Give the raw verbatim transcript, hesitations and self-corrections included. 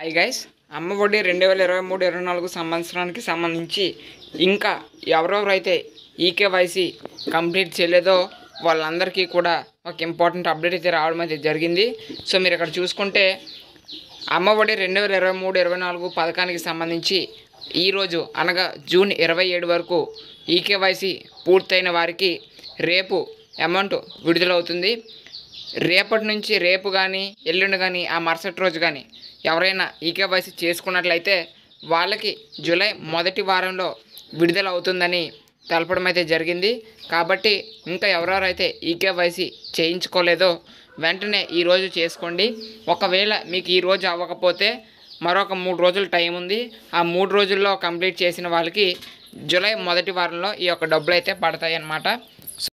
Hi guys, అమ్మ ఒడి రెండు వేల ఇరవై మూడు ఇరవై నాలుగు సంవత్సరానికి సంబంధించి ఇంకా ఎవరెవరైతే ఈకేవైసీ కంప్లీట్ చేయలేదో వాళ్ళందరికీ కూడా ఒక ఇంపార్టెంట్ అప్డేట్ అయితే రావడం అయితే జరిగింది. సో మీరు ఇక్కడ చూసుకుంటే అమ్మ ఒడి రెండు వేల ఇరవై మూడు ఇరవై నాలుగు పథకానికి సంబంధించి ఈరోజు అనగా జూన్ ఇరవై ఏడు వరకు ఈకేవైసీ పూర్తయిన వారికి రేపు అమౌంట్ విడుదలవుతుంది. రేపటి నుంచి రేపు కానీ ఎల్లుండి కానీ ఆ మరుసటి రోజు కానీ ఎవరైనా ఈకేవైసీ చేసుకున్నట్లయితే వాళ్ళకి జూలై మొదటి వారంలో విడుదల అవుతుందని తెలపడం అయితే జరిగింది. కాబట్టి ఇంకా ఎవరెవరైతే ఈకేవైసీ చేయించుకోలేదో వెంటనే ఈరోజు చేసుకోండి. ఒకవేళ మీకు ఈరోజు అవ్వకపోతే మరొక మూడు రోజులు టైం ఉంది. ఆ మూడు రోజుల్లో కంప్లీట్ చేసిన వాళ్ళకి జూలై మొదటి వారంలో ఈ యొక్క డబ్బులు అయితే పడతాయి అన్నమాట.